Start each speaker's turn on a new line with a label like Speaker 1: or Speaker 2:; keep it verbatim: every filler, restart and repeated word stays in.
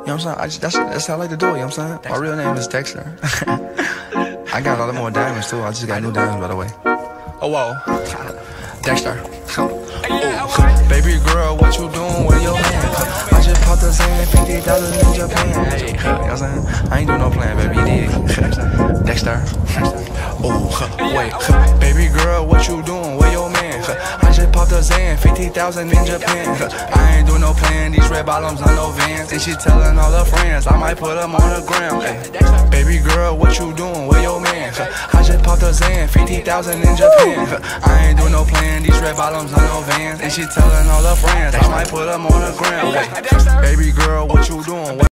Speaker 1: know what I'm saying? I just, that's, that's how I like to do it, you know what I'm saying? My real name is Dexter. I got a lot more diamonds too. I just got new diamonds, by the way. Oh, whoa. Dexter. Ooh. Baby girl, what you doing with your man? I just popped a Zan, fifty thousand in Japan. Hey, you know what I'm saying? I ain't doing no plan, baby, you did. Dexter. Ooh, wait. Baby girl, what you doing with your man? I just popped a Zan, fifty thousand in Japan. I ain't doing no plan, these red bottoms on no Vans. And she telling all her friends, I might put them on the gram. Hey, baby girl, what you doing with your man? I just popped a Zan, fifty thousand in Japan. I ain't doing no plan, these red bottoms on no Vans. And she telling all her friends, I might put them on the gram. Hey, baby girl, what you doing?